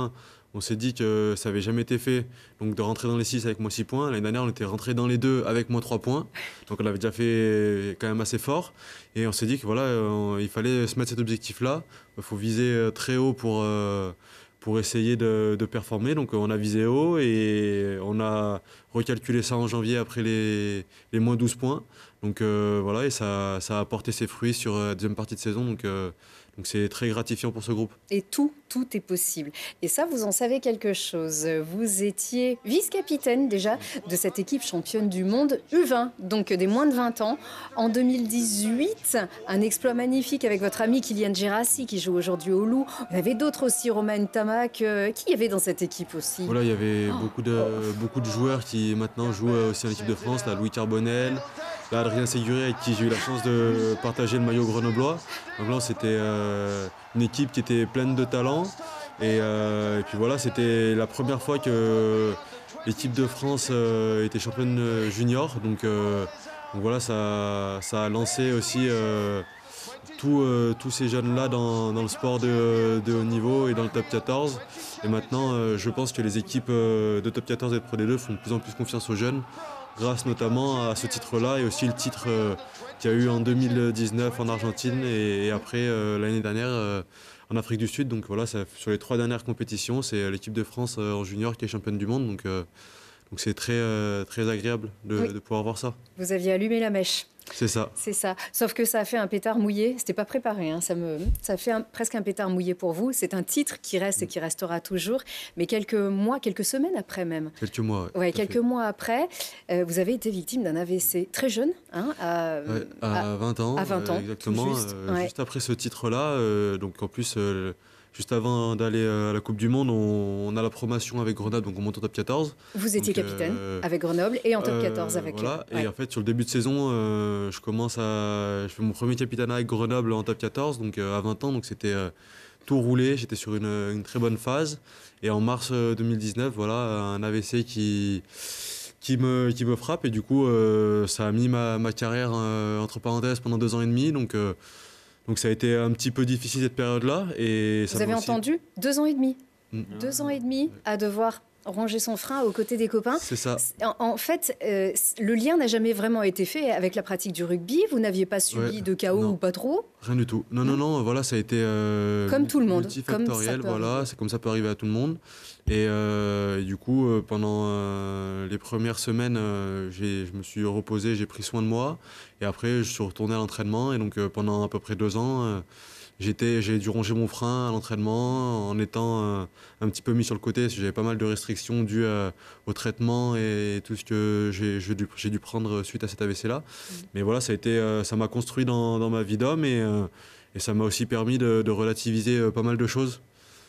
Speaker 4: On s'est dit que ça n'avait jamais été fait, donc de rentrer dans les six avec moins six points. L'année dernière, on était rentré dans les deux avec moins trois points, donc on avait déjà fait quand même assez fort. Et on s'est dit que voilà, euh, il fallait se mettre cet objectif-là. Il faut viser très haut pour, euh, pour essayer de, de performer. Donc on a visé haut et on a recalculé ça en janvier après les, les moins douze points. Donc euh, voilà, et ça, ça a apporté ses fruits sur la deuxième partie de saison. Donc euh, donc c'est très gratifiant pour ce groupe.
Speaker 2: Et tout, tout est possible. Et ça, vous en savez quelque chose. Vous étiez vice-capitaine déjà de cette équipe championne du monde U vingt, donc des moins de vingt ans. En deux mille dix-huit, un exploit magnifique avec votre ami Kylian Gérassi qui joue aujourd'hui au Loup. Il y avait d'autres aussi, Romain Tamac. Euh, qui y avait dans cette équipe aussi?
Speaker 4: Voilà, il y avait oh. beaucoup, de, beaucoup de joueurs qui maintenant jouent aussi en équipe de France. Là, Louis Carbonel, là, Adrien Séguré avec qui j'ai eu la chance de partager le maillot grenoblois. Donc là, c'était euh, une équipe qui était pleine de talent. Et, euh, et puis voilà, c'était la première fois que l'équipe de France euh, était championne junior. Donc, euh, donc voilà, ça, ça a lancé aussi euh, tout, euh, tous ces jeunes-là dans, dans le sport de, de haut niveau et dans le top quatorze. Et maintenant, euh, je pense que les équipes euh, de top quatorze et de Pro D deux font de plus en plus confiance aux jeunes, grâce notamment à ce titre-là et aussi le titre euh, qu'il y a eu en deux mille dix-neuf en Argentine et, et après euh, l'année dernière euh, en Afrique du Sud. Donc voilà, ça, sur les trois dernières compétitions, c'est l'équipe de France euh, en junior qui est championne du monde. Donc euh, donc c'est très, euh, très agréable de, oui. de pouvoir voir ça.
Speaker 2: Vous aviez allumé la mèche.
Speaker 4: C'est ça.
Speaker 2: C'est ça. Sauf que ça a fait un pétard mouillé. C'était pas préparé. Hein. Ça me, ça fait un, presque un pétard mouillé pour vous. C'est un titre qui reste et qui restera toujours. Mais quelques mois, quelques semaines après même.
Speaker 4: Quelques mois.
Speaker 2: Ouais. ouais quelques mois après, euh, vous avez été victime d'un A V C très jeune, hein, à,
Speaker 4: ouais, à, à vingt ans.
Speaker 2: À vingt ans.
Speaker 4: Euh, exactement.
Speaker 2: Juste,
Speaker 4: euh,
Speaker 2: ouais.
Speaker 4: juste après ce titre-là, euh, donc en plus. Euh, Juste avant d'aller à la Coupe du Monde, on, on a la promotion avec Grenoble, donc on monte en top quatorze.
Speaker 2: Vous étiez donc, capitaine euh, avec Grenoble et en top quatorze avec...
Speaker 4: Voilà,
Speaker 2: ouais.
Speaker 4: Et en fait sur le début de saison, euh, je commence à... Je fais mon premier capitanat avec Grenoble en top quatorze, donc euh, à vingt ans, donc c'était euh, tout roulé, j'étais sur une, une très bonne phase. Et en mars deux mille dix-neuf, voilà, un A V C qui... Qui me, qui me frappe, et du coup, euh, ça a mis ma, ma carrière euh, entre parenthèses pendant deux ans et demi, donc... Euh, Donc ça a été un petit peu difficile cette période-là. Et ça
Speaker 2: Vous avez
Speaker 4: aussi...
Speaker 2: entendu Deux ans et demi.
Speaker 4: Mmh.
Speaker 2: Deux ans et demi à devoir ranger son frein aux côtés des copains.
Speaker 4: C'est ça.
Speaker 2: En, en fait, euh, le lien n'a jamais vraiment été fait avec la pratique du rugby. Vous n'aviez pas subi ouais, de K O
Speaker 4: non.
Speaker 2: ou pas trop?
Speaker 4: Rien du tout. Non, non, non. Voilà, ça a été euh,
Speaker 2: comme tout le monde.
Speaker 4: Multifactoriel. Voilà, c'est comme ça peut arriver à tout le monde. Et, euh, et du coup, euh, pendant euh, les premières semaines, euh, j'ai, je me suis reposé, j'ai pris soin de moi. Et après, je suis retourné à l'entraînement. Et donc, euh, pendant à peu près deux ans. Euh, J'étais, j'ai dû ronger mon frein à l'entraînement en étant euh, un petit peu mis sur le côté parce que j'avais pas mal de restrictions dues euh, au traitement et tout ce que j'ai, j'ai, dû, j'ai dû prendre suite à cet A V C-là. Mmh. Mais voilà, ça a été, euh, ça m'a construit dans, dans ma vie d'homme et, euh, et ça m'a aussi permis de, de relativiser euh, pas mal de choses.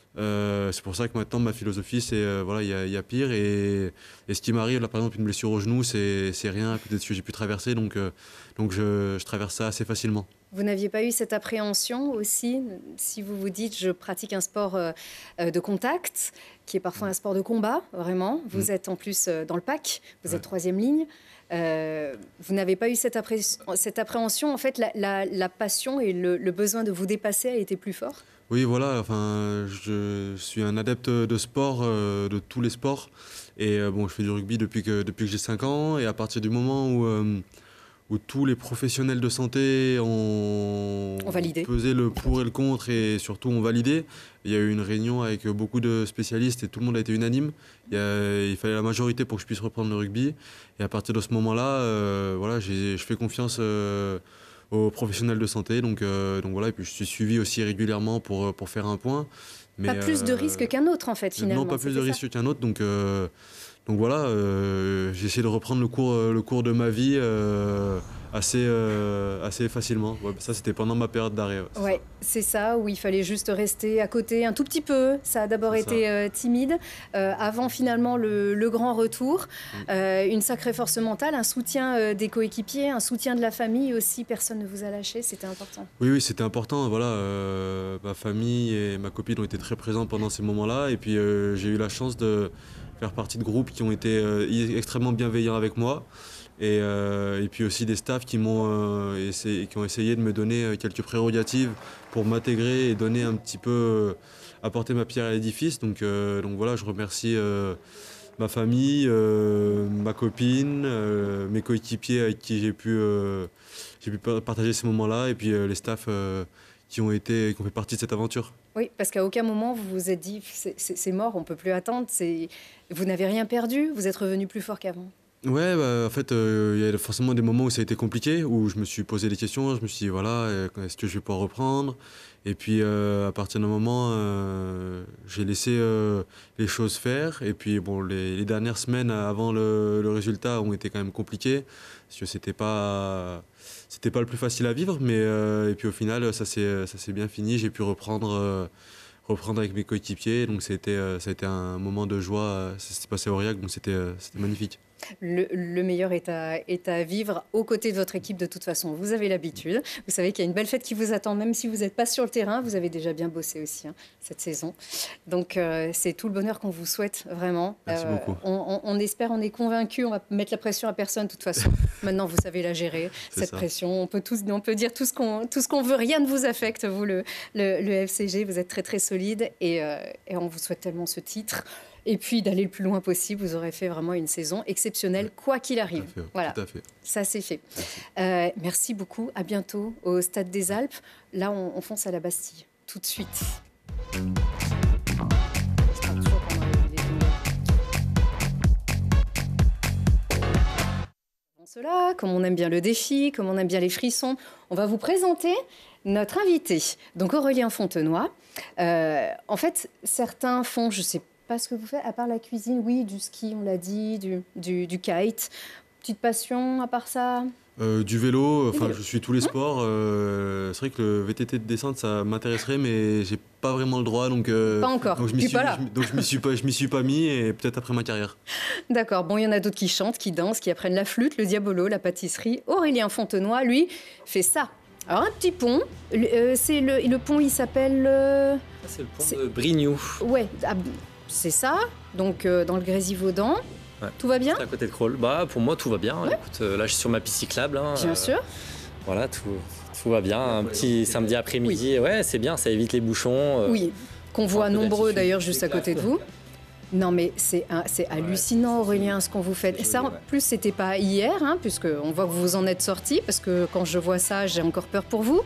Speaker 4: Euh, c'est pour ça que maintenant ma philosophie c'est euh, voilà, il y a, y a pire et, et ce qui m'arrive là par exemple une blessure au genou c'est, c'est rien à côté de ce que j'ai pu traverser donc, euh, donc je, je traverse ça assez facilement.
Speaker 2: Vous n'aviez pas eu cette appréhension aussi, si vous vous dites je pratique un sport euh, de contact, qui est parfois un sport de combat, vraiment. Vous mmh. êtes en plus euh, dans le pack, vous ouais. êtes troisième ligne. Euh, vous n'avez pas eu cette, appré- cette appréhension. En fait, la, la, la passion et le, le besoin de vous dépasser a été plus fort?
Speaker 4: Oui, voilà. Enfin, je suis un adepte de sport, euh, de tous les sports. Et euh, bon, je fais du rugby depuis que, depuis que j'ai cinq ans. Et à partir du moment où... Euh, où tous les professionnels de santé ont,
Speaker 2: ont validé.
Speaker 4: pesé le pour et le contre et surtout ont validé. Il y a eu une réunion avec beaucoup de spécialistes et tout le monde a été unanime. Il, y a, il fallait la majorité pour que je puisse reprendre le rugby. Et à partir de ce moment-là, euh, voilà, j'ai, je fais confiance euh, aux professionnels de santé. Donc, euh, donc voilà, et puis je suis suivi aussi régulièrement pour, pour faire un point.
Speaker 2: Mais, pas plus euh, de risques qu'un autre en fait finalement.
Speaker 4: Non, pas plus de risques qu'un autre. Donc... Euh, Donc voilà, euh, j'ai essayé de reprendre le cours, le cours de ma vie euh, assez, euh, assez facilement. Ouais, ça, c'était pendant ma période d'arrêt.
Speaker 2: Ouais, ouais, c'est ça, où il fallait juste rester à côté un tout petit peu. Ça a d'abord c'est été euh, timide, euh, avant finalement le, le grand retour. Mmh. Euh, une sacrée force mentale, un soutien euh, des coéquipiers, un soutien de la famille aussi. Personne ne vous a lâché, c'était important.
Speaker 4: Oui, oui, c'était important. Voilà, euh, ma famille et ma copine ont été très présents pendant ces moments-là. Et puis, euh, j'ai eu la chance de... faire partie de groupes qui ont été euh, extrêmement bienveillants avec moi. Et, euh, et puis aussi des staffs qui, m'ont, euh, essayé, qui ont essayé de me donner quelques prérogatives pour m'intégrer et donner un petit peu, euh, apporter ma pierre à l'édifice. Donc, euh, donc voilà, je remercie euh, ma famille, euh, ma copine, euh, mes coéquipiers avec qui j'ai pu, euh, j'ai pu partager ces moments-là, et puis euh, les staffs euh, qui ont été, qui ont fait partie de cette aventure.
Speaker 2: Oui, parce qu'à aucun moment vous vous êtes dit c'est, c'est, c'est mort, on ne peut plus attendre. C'est... Vous n'avez rien perdu, vous êtes revenu plus fort qu'avant.
Speaker 4: Ouais, bah, en fait, il euh, y a forcément des moments où ça a été compliqué, où je me suis posé des questions, je me suis dit, voilà, est-ce que je vais pouvoir reprendre? Et puis, euh, à partir d'un moment, euh, j'ai laissé euh, les choses faire. Et puis, bon, les, les dernières semaines avant le, le résultat ont été quand même compliquées, parce que c'était pas, c'était pas le plus facile à vivre. Mais, euh, et puis, au final, ça s'est, ça s'est bien fini. J'ai pu reprendre, euh, reprendre avec mes coéquipiers. Donc, c'était, euh, ça a été un moment de joie. Ça s'est passé à Aurillac, donc c'était, euh, c'était magnifique.
Speaker 2: Le, le meilleur est à, est à vivre aux côtés de votre équipe de toute façon. Vous avez l'habitude. Vous savez qu'il y a une belle fête qui vous attend, même si vous n'êtes pas sur le terrain. Vous avez déjà bien bossé aussi hein, cette saison. Donc euh, c'est tout le bonheur qu'on vous souhaite vraiment.
Speaker 4: Merci
Speaker 2: euh,
Speaker 4: beaucoup.
Speaker 2: On, on, on espère, on est convaincus. On va mettre la pression à personne de toute façon. Maintenant, vous savez la gérer, cette
Speaker 4: ça.
Speaker 2: pression. On peut, tous, on peut dire tout ce qu'on tout ce qu'on veut. Rien ne vous affecte, vous, le, le, le F C G. Vous êtes très, très solide et, euh, et on vous souhaite tellement ce titre. Et puis d'aller le plus loin possible, vous aurez fait vraiment une saison exceptionnelle, quoi qu'il arrive.
Speaker 4: Tout à fait,
Speaker 2: voilà,
Speaker 4: tout à fait.
Speaker 2: Ça c'est fait.
Speaker 4: Merci.
Speaker 2: Euh, merci beaucoup, à bientôt au Stade des Alpes. Là, on, on fonce à la Bastille, tout de suite. Cela, comme on aime bien le défi, comme on aime bien les frissons, on va vous présenter notre invité, donc Aurélien Fontenoy. Euh, en fait, certains font, je ne sais pas ce que vous faites, à part la cuisine, oui, du ski, on l'a dit, du, du, du kite. Petite passion, à part ça
Speaker 4: euh, Du vélo, enfin
Speaker 2: vélo.
Speaker 4: Je suis tous les sports. Euh, c'est vrai que le V T T de descente, ça m'intéresserait, mais j'ai pas vraiment le droit. Donc, euh,
Speaker 2: pas encore,
Speaker 4: donc je m'y
Speaker 2: suis
Speaker 4: suis,
Speaker 2: pas là.
Speaker 4: je, donc je m'y suis pas, je m'y suis pas mis, et peut-être après ma carrière.
Speaker 2: D'accord, bon, il y en a d'autres qui chantent, qui dansent, qui apprennent la flûte, le diabolo, la pâtisserie. Aurélien Fontenoy, lui, fait ça. Alors, un petit pont, euh, c'est le, le pont, il s'appelle... Euh...
Speaker 7: C'est le pont
Speaker 2: c'est...
Speaker 7: de Brignoux.
Speaker 2: Ouais, ah, c'est ça, donc euh, dans le Grésivaudan.
Speaker 7: Ouais.
Speaker 2: Tout va bien?
Speaker 7: C'est à côté de Crolles. Bah, pour moi, tout va bien.
Speaker 2: Ouais.
Speaker 7: Écoute, euh, là, je suis sur ma piste cyclable. Hein,
Speaker 2: Bien
Speaker 7: euh,
Speaker 2: sûr.
Speaker 7: Voilà, tout, tout va bien. Un petit samedi après-midi, oui. Ouais, c'est bien, ça évite les bouchons. Euh,
Speaker 2: oui, qu'on voit nombreux d'ailleurs juste à côté de vous. Non mais c'est, un, c'est hallucinant Aurélien ce qu'on vous fait. Ça en plus c'était pas hier, hein, puisqu'on voit que vous en êtes sorti, parce que quand je vois ça j'ai encore peur pour vous.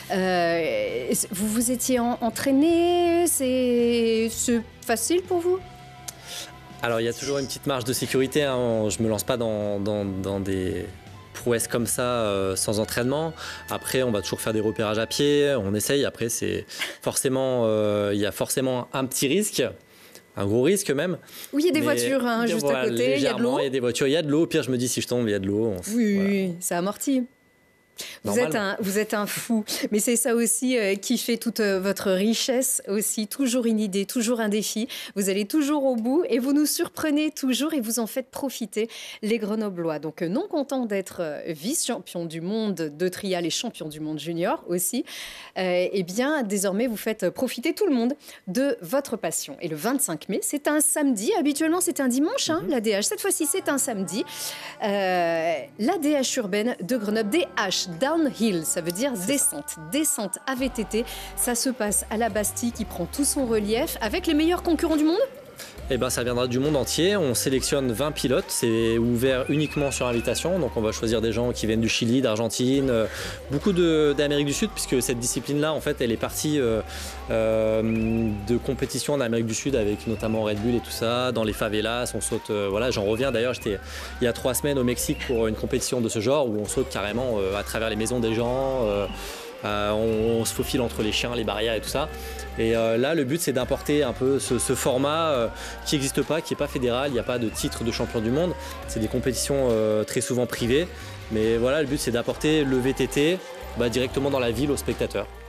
Speaker 2: Euh, vous vous étiez en, entraîné, c'est, c'est facile pour vous?
Speaker 7: Alors il y a toujours une petite marge de sécurité, hein. Je me lance pas dans, dans, dans des prouesses comme ça euh, sans entraînement. Après on va toujours faire des repérages à pied, on essaye. Après c'est forcément, euh, il y a forcément un petit risque. Un gros risque même.
Speaker 2: Oui, il y a des mais voitures hein, juste voilà, à côté, il y a de l'eau.
Speaker 7: Il y a des voitures, il y a de l'eau. Au pire, je me dis, si je tombe, il y a de l'eau. On...
Speaker 2: Oui,
Speaker 7: voilà.
Speaker 2: oui, ça amortit. Vous êtes, un, vous êtes un fou, mais c'est ça aussi euh, qui fait toute euh, votre richesse aussi, toujours une idée, toujours un défi. Vous allez toujours au bout et vous nous surprenez toujours et vous en faites profiter les Grenoblois. Donc euh, non content d'être euh, vice-champion du monde de trial et champion du monde junior aussi, euh, eh bien désormais vous faites profiter tout le monde de votre passion. Et le vingt-cinq mai, c'est un samedi, habituellement c'est un dimanche, hein, mm-hmm. l'A D H. Cette fois-ci c'est un samedi. Euh, L'A D H urbaine de Grenoble, D H, Downhill, ça veut dire descente, descente à V T T. Ça se passe à la Bastille qui prend tout son relief avec les meilleurs concurrents du monde.
Speaker 7: Eh ben, ça viendra du monde entier. On sélectionne vingt pilotes. C'est ouvert uniquement sur invitation. Donc, on va choisir des gens qui viennent du Chili, d'Argentine, euh, beaucoup de, d'Amérique du Sud, puisque cette discipline-là, en fait, elle est partie euh, euh, de compétitions en Amérique du Sud, avec notamment Red Bull et tout ça, dans les favelas. On saute. Euh, voilà, j'en reviens. D'ailleurs, j'étais il y a trois semaines au Mexique pour une compétition de ce genre où on saute carrément euh, à travers les maisons des gens. Euh, Euh, on, on se faufile entre les chiens, les barrières et tout ça. Et euh, là, le but, c'est d'importer un peu ce, ce format euh, qui n'existe pas, qui n'est pas fédéral. Il n'y a pas de titre de champion du monde. C'est des compétitions euh, très souvent privées. Mais voilà, le but, c'est d'apporter le V T T bah, directement dans la ville aux spectateurs.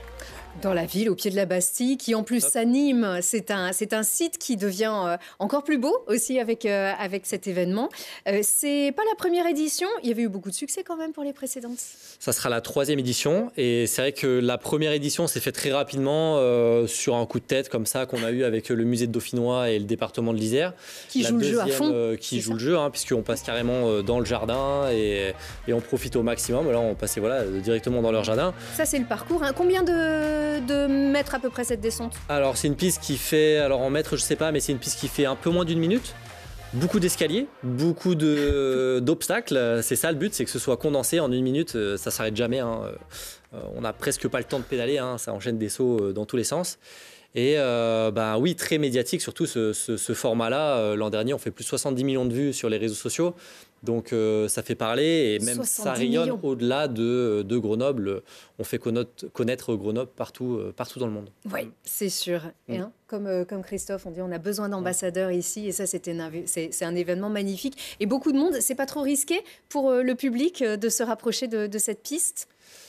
Speaker 2: Dans la ville, au pied de la Bastille, qui en plus s'anime. C'est un, c'est un site qui devient euh, encore plus beau aussi avec, euh, avec cet événement. Euh, c'est pas la première édition, il y avait eu beaucoup de succès quand même pour les précédentes.
Speaker 7: Ça sera la troisième édition et c'est vrai que la première édition s'est faite très rapidement euh, sur un coup de tête comme ça qu'on a eu avec le musée de Dauphinois et le département de l'Isère.
Speaker 2: Qui
Speaker 7: la
Speaker 2: joue le jeu à fond.
Speaker 7: Euh, qui joue ça. le jeu, hein, puisqu'on passe carrément euh, dans le jardin et, et on profite au maximum. Là, on passait voilà, directement dans leur jardin.
Speaker 2: Ça, c'est le parcours. Hein. Combien de, de mètres à peu près cette descente?
Speaker 7: Alors, c'est une piste qui fait, alors en mètres, je sais pas, mais c'est une piste qui fait un peu moins d'une minute. Beaucoup d'escaliers, beaucoup de, d'obstacles. C'est ça le but, c'est que ce soit condensé en une minute. Ça s'arrête jamais. Hein. On n'a presque pas le temps de pédaler. Hein. Ça enchaîne des sauts dans tous les sens. Et euh, ben oui, très médiatique, surtout ce, ce, ce format-là. L'an dernier, on fait plus de soixante-dix millions de vues sur les réseaux sociaux. Donc euh, ça fait parler et même ça rayonne millions. Au-delà de, de Grenoble. On fait connaître, connaître Grenoble partout, partout dans le monde.
Speaker 2: Oui, c'est sûr. Et, hein, comme, euh, comme Christophe, on dit on a besoin d'ambassadeurs ici et ça c'était un, c'est, c'est un événement magnifique. Et beaucoup de monde, c'est pas trop risqué pour euh, le public euh, de se rapprocher de, de cette piste?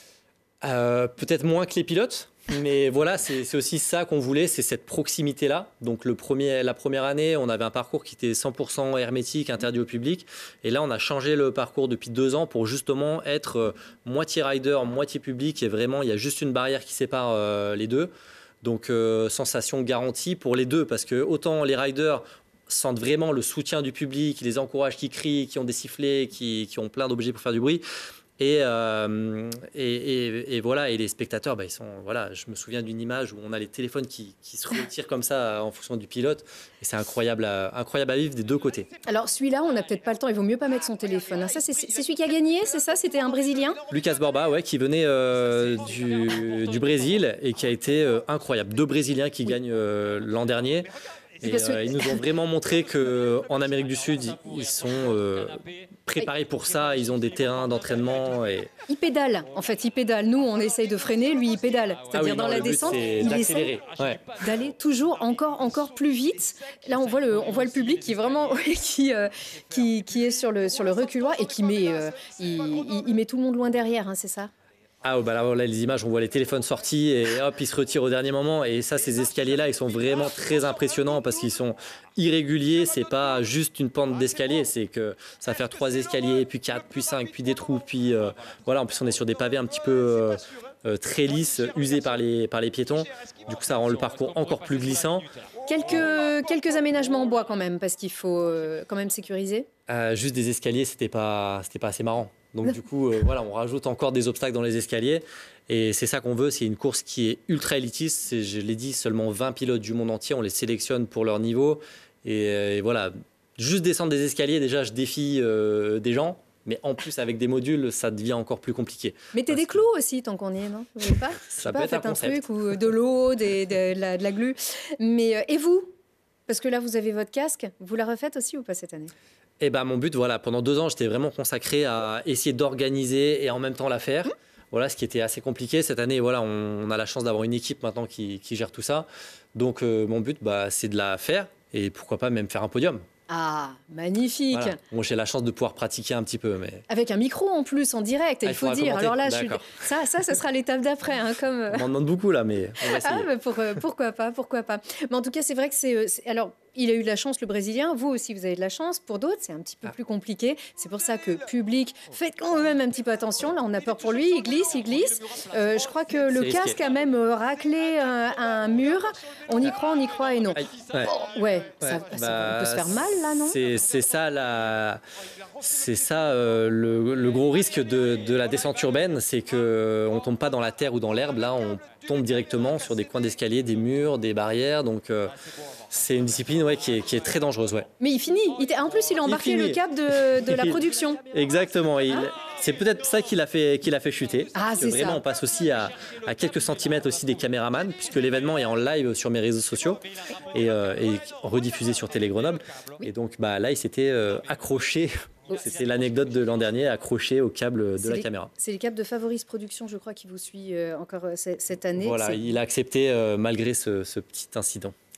Speaker 7: euh, Peut-être moins que les pilotes. Mais voilà, c'est, c'est aussi ça qu'on voulait, c'est cette proximité-là. Donc le premier, la première année, on avait un parcours qui était cent pour cent hermétique, interdit au public. Et là, on a changé le parcours depuis deux ans pour justement être euh, moitié rider, moitié public. Et vraiment, il y a juste une barrière qui sépare euh, les deux. Donc euh, sensation garantie pour les deux. Parce que autant les riders sentent vraiment le soutien du public, qui les encouragent, qui crient, qui ont des sifflets, qui, qui ont plein d'objets pour faire du bruit. Et, euh, et, et, et voilà, et les spectateurs, bah, ils sont, voilà, je me souviens d'une image où on a les téléphones qui, qui se retirent comme ça en fonction du pilote. Et c'est incroyable à, incroyable à vivre des deux côtés.
Speaker 2: Alors celui-là, on n'a peut-être pas le temps, il vaut mieux pas mettre son téléphone. Ça, c'est, c'est celui qui a gagné, c'est ça? C'était un Brésilien?
Speaker 7: Lucas Borba, ouais, qui venait euh, du, du Brésil et qui a été euh, incroyable. Deux Brésiliens qui oui. gagnent euh, l'an dernier. Et euh, ils nous ont vraiment montré qu'en Amérique du Sud, ils sont euh, préparés pour ça. Ils ont des terrains d'entraînement. Et...
Speaker 2: Ils pédalent, en fait, ils pédalent. Nous, on essaye de freiner, lui, il pédale. C'est-à-dire ah oui, dans non, la descente, il essaie
Speaker 7: ouais.
Speaker 2: d'aller toujours encore, encore plus vite. Là, on voit le, on voit le public qui, vraiment, qui, euh, qui, qui est sur le, sur le reculoir et qui met, euh, il, il, il met tout le monde loin derrière, hein, c'est ça?
Speaker 7: Ah bah là, là, les images, on voit les téléphones sortis et hop, ils se retirent au dernier moment. Et ça, ces escaliers-là, ils sont vraiment très impressionnants parce qu'ils sont irréguliers. C'est pas juste une pente d'escalier, c'est que ça va faire trois escaliers, puis quatre, puis cinq, puis des trous, puis euh, voilà. En plus, on est sur des pavés un petit peu euh, euh, très lisses, usés par les par les piétons. Du coup, ça rend le parcours encore plus glissant.
Speaker 2: Quelques quelques aménagements en bois quand même, parce qu'il faut euh, quand même sécuriser.
Speaker 7: Euh, juste des escaliers, c'était pas c'était pas assez marrant. Donc du coup, euh, voilà, on rajoute encore des obstacles dans les escaliers. Et c'est ça qu'on veut, c'est une course qui est ultra élitiste. C'est, je l'ai dit, seulement vingt pilotes du monde entier, on les sélectionne pour leur niveau. Et, et voilà, juste descendre des escaliers, déjà, je défie euh, des gens. Mais en plus, avec des modules, ça devient encore plus compliqué.
Speaker 2: Mettez des clous que... aussi, tant qu'on y est, non? Vous voulez pas?
Speaker 7: Ça
Speaker 2: peut
Speaker 7: pas,
Speaker 2: être un
Speaker 7: concept.
Speaker 2: truc, ou de l'eau, des, de, de, la, de la glu. Mais, euh, et vous? Parce que là, vous avez votre casque. Vous la refaites aussi ou pas cette année?
Speaker 7: Eh ben, mon but, voilà, pendant deux ans, j'étais vraiment consacré à essayer d'organiser et en même temps la faire. Mmh. Voilà, ce qui était assez compliqué. Cette année, voilà, on, on a la chance d'avoir une équipe maintenant qui, qui gère tout ça. Donc, euh, mon but, bah, c'est de la faire et pourquoi pas même faire un podium.
Speaker 2: Ah, magnifique.
Speaker 7: Voilà. Bon, j'ai la chance de pouvoir pratiquer un petit peu. Mais...
Speaker 2: Avec un micro en plus, en direct, ah, il faut dire. Commenter. Alors là, je suis... ça, ça, ça sera l'étape d'après. Hein, comme...
Speaker 7: On m'en demande beaucoup là, mais on va essayer.
Speaker 2: Ah, bah pour, euh, pourquoi pas, pourquoi pas. Mais en tout cas, c'est vrai que c'est... c'est... Alors, il a eu de la chance, le Brésilien. Vous aussi, vous avez de la chance. Pour d'autres, c'est un petit peu ah. plus compliqué. C'est pour ça que public, faites quand même un petit peu attention. Là, on a peur pour lui. Il glisse, il glisse. Euh, je crois que le c'est casque risqué. A même raclé un, un mur. On y croit, on y croit et non.
Speaker 7: Aïe. Ouais,
Speaker 2: oh, ouais, ouais. Ça,
Speaker 7: bah,
Speaker 2: ça peut se faire mal, là, non?
Speaker 7: C'est, c'est ça, la... c'est ça euh, le, le gros risque de, de la descente urbaine. C'est qu'on ne tombe pas dans la terre ou dans l'herbe. Là, on tombe directement sur des coins d'escalier, des murs, des barrières. Donc, euh, c'est une discipline ouais, qui, est, qui est très dangereuse. Ouais.
Speaker 2: Mais il finit. Il en plus, il a embarqué il le cap de, de la production.
Speaker 7: Exactement. Il, hein c'est peut-être ça qui l'a fait, qui l'a fait chuter.
Speaker 2: Ah, c'est
Speaker 7: vraiment,
Speaker 2: ça.
Speaker 7: On passe aussi à, à quelques centimètres aussi des caméramans, puisque l'événement est en live sur mes réseaux sociaux et, euh, et rediffusé sur Télé Grenoble. Oui. Et donc, bah, là, il s'était euh, accroché. C'était l'anecdote de l'an dernier, accroché au câble de
Speaker 2: c'est
Speaker 7: la
Speaker 2: les,
Speaker 7: caméra.
Speaker 2: C'est le câble de Favoris Production, je crois, qui vous suit euh, encore euh, cette année.
Speaker 7: Voilà,
Speaker 2: c'est...
Speaker 7: il a accepté euh, malgré ce, ce petit incident.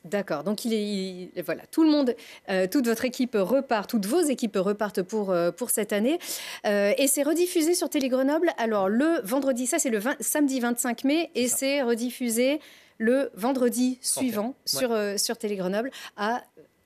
Speaker 2: D'accord, donc il est, il- voilà, tout le monde, euh, toute votre équipe repart, toutes vos équipes repartent pour, euh, pour cette année. Euh, et c'est rediffusé sur Télé Grenoble. Alors le vendredi, ça c'est le vingt samedi vingt-cinq mai, et c'est rediffusé le vendredi suivant
Speaker 7: Ouais.
Speaker 2: sur, euh, sur Télé Grenoble à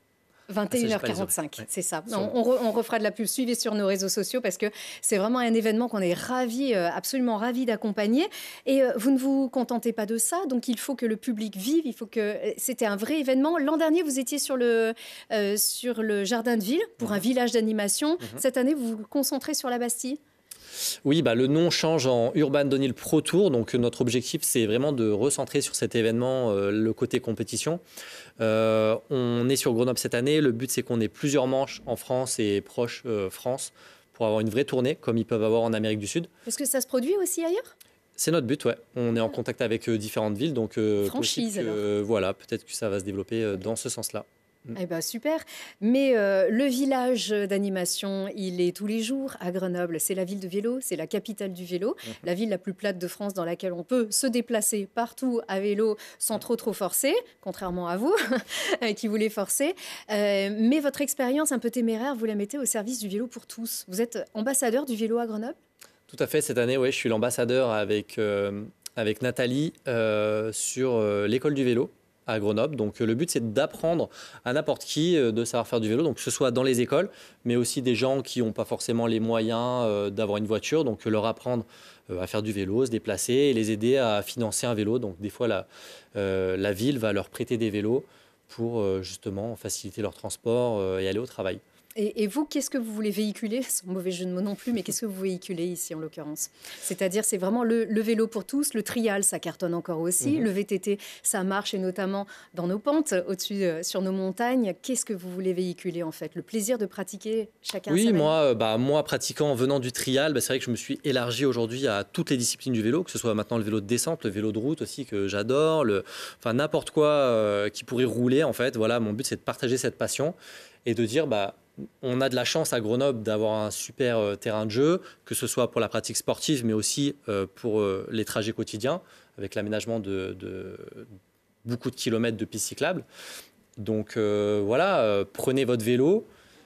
Speaker 2: vingt et une heures quarante-cinq.
Speaker 7: Ouais.
Speaker 2: C'est ça.
Speaker 7: Sur-
Speaker 2: On, on re- on refera de la pub. Suivez sur nos réseaux sociaux parce que c'est vraiment un événement qu'on est ravis, euh, absolument ravis d'accompagner. Et euh, vous ne vous contentez pas de ça, donc il faut que le public vive. Il faut que euh, c'était un vrai événement. L'an dernier, vous étiez sur le euh, sur le jardin de ville pour un village d'animation. Cette année, vous vous concentrez sur la Bastille.
Speaker 7: Oui, bah, le nom change en Urban Downhill Pro Tour. Donc, euh, notre objectif, c'est vraiment de recentrer sur cet événement euh, le côté compétition. Euh, on est sur Grenoble cette année. Le but, c'est qu'on ait plusieurs manches en France et proche euh, France pour avoir une vraie tournée, comme ils peuvent avoir en Amérique du Sud.
Speaker 2: Est-ce que ça se produit aussi ailleurs?
Speaker 7: C'est notre but, ouais. On est en contact avec euh, différentes villes. Donc, euh,
Speaker 2: Franchise,
Speaker 7: possible que, euh, voilà, peut-être que ça va se développer euh, dans ce sens-là.
Speaker 2: Eh ben super. Mais euh, le village d'animation, il est tous les jours à Grenoble. C'est la ville de vélo, c'est la capitale du vélo,
Speaker 7: Mhm.
Speaker 2: la ville la plus plate de France dans laquelle on peut se déplacer partout à vélo sans trop trop forcer, contrairement à vous qui voulez forcer. Euh, mais votre expérience un peu téméraire, vous la mettez au service du vélo pour tous. Vous êtes ambassadeur du vélo à Grenoble?
Speaker 7: Tout à fait. Cette année, ouais, je suis l'ambassadeur avec, euh, avec Nathalie euh, sur euh, l'école du vélo à Grenoble. Donc, euh, le but, c'est d'apprendre à n'importe qui euh, de savoir faire du vélo, donc que ce soit dans les écoles, mais aussi des gens qui n'ont pas forcément les moyens euh, d'avoir une voiture. Donc, euh, leur apprendre euh, à faire du vélo, se déplacer et les aider à financer un vélo. Donc, des fois, la, euh, la ville va leur prêter des vélos pour euh, justement faciliter leur transport euh, et aller au travail.
Speaker 2: Et, et vous, qu'est-ce que vous voulez véhiculer? Sans mauvais jeu de mots non plus, mais qu'est-ce que vous véhiculez ici en l'occurrence? C'est-à-dire, c'est vraiment le, le vélo pour tous, le trial, ça cartonne encore aussi,
Speaker 7: Mhm.
Speaker 2: le V T T, ça marche, et notamment dans nos pentes, au-dessus, euh, sur nos montagnes. Qu'est-ce que vous voulez véhiculer en fait? Le plaisir de pratiquer chacun
Speaker 7: Oui,
Speaker 2: sa manière.
Speaker 7: moi, euh, bah, moi, pratiquant, venant du trial, bah, c'est vrai que je me suis élargi aujourd'hui à toutes les disciplines du vélo, que ce soit maintenant le vélo de descente, le vélo de route aussi que j'adore, le... enfin n'importe quoi euh, qui pourrait rouler en fait. Voilà, mon but c'est de partager cette passion et de dire bah on a de la chance à Grenoble d'avoir un super euh, terrain de jeu, que ce soit pour la pratique sportive, mais aussi euh, pour euh, les trajets quotidiens, avec l'aménagement de, de beaucoup de kilomètres de pistes cyclables. Donc euh, voilà, euh, prenez votre vélo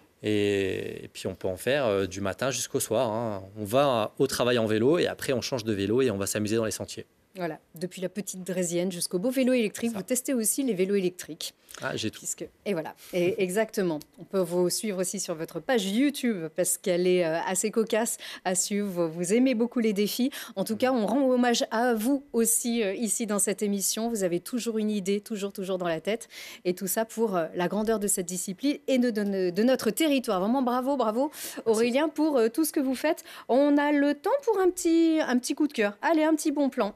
Speaker 7: et, et puis on peut en faire euh, du matin jusqu'au soir. Hein. On va au travail en vélo et après on change de vélo et on va s'amuser dans les sentiers.
Speaker 2: Voilà, depuis la petite Drésienne jusqu'au beau vélo électrique,
Speaker 7: Ça.
Speaker 2: vous testez aussi les vélos électriques.
Speaker 7: Ah, j'ai tout.
Speaker 2: Puisque, et voilà, et exactement. On peut vous suivre aussi sur votre page YouTube parce qu'elle est euh, assez cocasse à suivre. Vous aimez beaucoup les défis. En tout cas, on rend hommage à vous aussi euh, ici dans cette émission. Vous avez toujours une idée, toujours, toujours dans la tête. Et tout ça pour euh, la grandeur de cette discipline et de, de, de notre territoire. Vraiment bravo, bravo Aurélien pour euh, tout ce que vous faites. On a le temps pour un petit, un petit coup de cœur. Allez, un petit bon plan.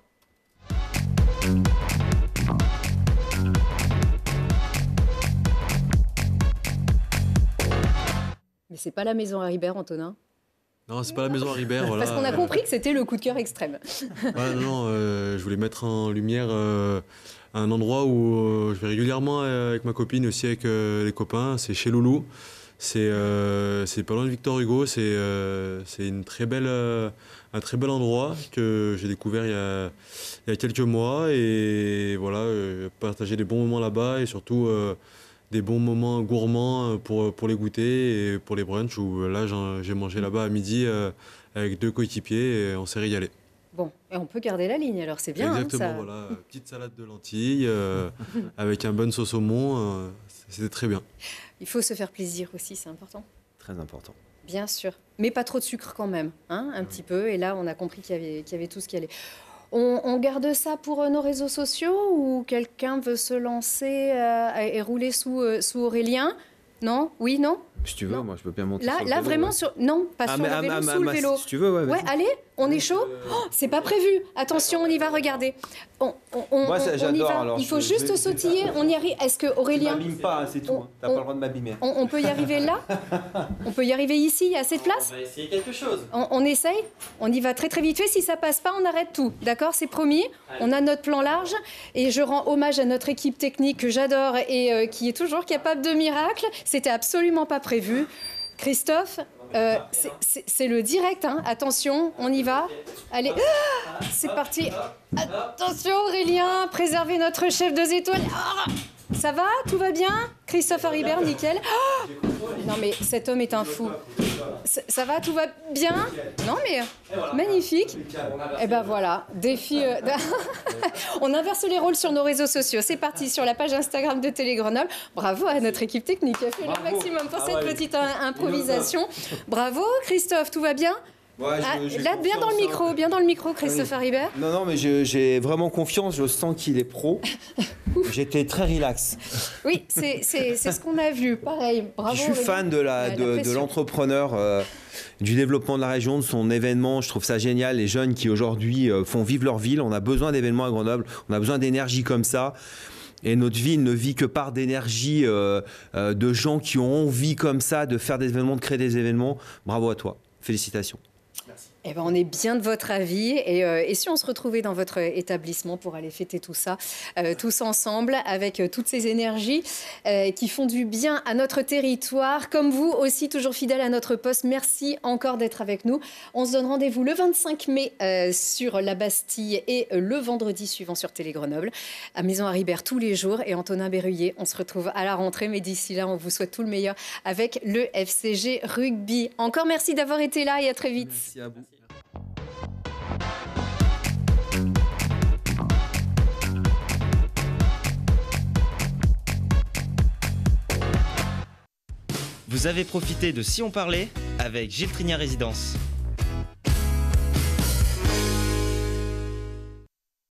Speaker 2: Mais c'est pas la maison Haribert, Antonin.
Speaker 4: Non, c'est pas la maison Haribert, voilà.
Speaker 2: Parce qu'on a compris que c'était le coup de cœur extrême.
Speaker 4: Ouais, non, non, euh, je voulais mettre en lumière euh, un endroit où euh, je vais régulièrement euh, avec ma copine, aussi avec euh, les copains, c'est chez Loulou. C'est euh, c'est pas loin de Victor Hugo, c'est euh, c'est une très belle, euh, un très bel endroit que j'ai découvert il y, a, il y a quelques mois. Et voilà, euh, partager des bons moments là-bas et surtout euh, des bons moments gourmands pour, pour les goûter et pour les brunchs où là j'en- j'ai mangé là-bas à midi euh, avec deux coéquipiers et on s'est régalé.
Speaker 2: Bon, et on peut garder la ligne, alors c'est bien. hein,
Speaker 4: Exactement,
Speaker 2: ça.
Speaker 4: voilà. Petite salade de lentilles euh, avec un bon sauce saumon, euh, c'était très bien.
Speaker 2: Il faut se faire plaisir aussi, c'est important.
Speaker 5: Très important.
Speaker 2: Bien sûr. Mais pas trop de sucre quand même, hein, un petit peu. Et là, on a compris qu'il y avait, qu'il y avait tout ce qui allait. On, on garde ça pour euh, nos réseaux sociaux ou quelqu'un veut se lancer euh, et rouler sous, euh, sous Aurélien? Non? Oui, non?
Speaker 5: Si tu veux,
Speaker 2: Non.
Speaker 5: moi je peux bien monter
Speaker 2: Là,
Speaker 5: sur le
Speaker 2: là
Speaker 5: vélo,
Speaker 2: vraiment
Speaker 5: ouais.
Speaker 2: sur... Non, pas
Speaker 5: Ah,
Speaker 2: sur
Speaker 5: mais-
Speaker 2: le
Speaker 5: ah,
Speaker 2: vélo,
Speaker 5: ah,
Speaker 2: sous
Speaker 5: ah,
Speaker 2: le vélo.
Speaker 5: Si tu veux, ouais.
Speaker 2: Ouais,
Speaker 5: vas-y.
Speaker 2: allez, on est chaud. Oh, c'est pas prévu. Attention, on y va, regardez. On, on, on,
Speaker 5: Moi, ça,
Speaker 2: on y
Speaker 5: j'adore,
Speaker 2: va.
Speaker 5: alors,
Speaker 2: Il faut
Speaker 5: je-
Speaker 2: juste
Speaker 5: je vais-
Speaker 2: sautiller. On y arrive. Est-ce que
Speaker 5: Tu
Speaker 2: Aurélien,
Speaker 5: m'abîmes pas, hein, c'est tout.
Speaker 2: On-
Speaker 5: hein. T'as
Speaker 2: on-
Speaker 5: pas le droit de m'abîmer.
Speaker 2: on, on peut y arriver là? On peut y arriver ici? Il y a assez de place?
Speaker 7: va essayer quelque chose.
Speaker 2: On, on essaye? On y va très très vite fait. Si ça passe pas, on arrête tout. D'accord? C'est promis. On a notre plan large. Et je rends hommage à notre équipe technique que j'adore et euh, qui est toujours capable de miracles. C'était absolument pas prévu. Christophe, euh, c'est- c'est c'est le direct. Hein. Attention, on y va. Allez, ah, c'est parti. Attention Aurélien, préservez notre chef deux étoiles. Ah, Ça va? Tout va bien? Christophe Haribert, nickel. Oh non mais cet homme est un fou. Ça, ça va? Tout va bien? Non mais magnifique. Et ben voilà, défi. Euh, On inverse les rôles sur nos réseaux sociaux. C'est parti sur la page Instagram de Télé Grenoble. Bravo à notre équipe technique qui a fait Bravo. le maximum pour ah cette ouais, petite improvisation. Bravo Christophe, tout va bien?
Speaker 5: Ouais,
Speaker 2: ah,
Speaker 5: je,
Speaker 2: là, bien dans le micro, bien dans le micro, Christophe oui. Haribert.
Speaker 5: Non, non, mais j'ai vraiment confiance. Je sens qu'il est pro. J'étais très relax.
Speaker 2: Oui, c'est ce qu'on a vu. Pareil, bravo.
Speaker 5: Je suis fan de la, de, de l'entrepreneur, euh, du développement de la région, de son événement. Je trouve ça génial. Les jeunes qui aujourd'hui euh, font vivre leur ville. On a besoin d'événements à Grenoble. On a besoin d'énergie comme ça. Et notre ville ne vit que par d'énergie, euh, euh, de gens qui ont envie comme ça de faire des événements, de créer des événements. Bravo à toi. Félicitations.
Speaker 2: Eh ben, on est bien de votre avis et, euh, et si on se retrouvait dans votre établissement pour aller fêter tout ça, euh, tous ensemble, avec euh, toutes ces énergies euh, qui font du bien à notre territoire, comme vous aussi, toujours fidèles à notre poste. Merci encore d'être avec nous. On se donne rendez-vous le vingt-cinq mai euh, sur la Bastille et euh, le vendredi suivant sur Télé Grenoble, à Maison Haribert tous les jours. Et Antonin Berruyer, on se retrouve à la rentrée, mais d'ici là, on vous souhaite tout le meilleur avec le F C G Rugby. Encore merci d'avoir été là et à très vite.
Speaker 5: Merci à vous.
Speaker 1: Vous avez profité de Si on parlait avec Gilles Trigna Résidence.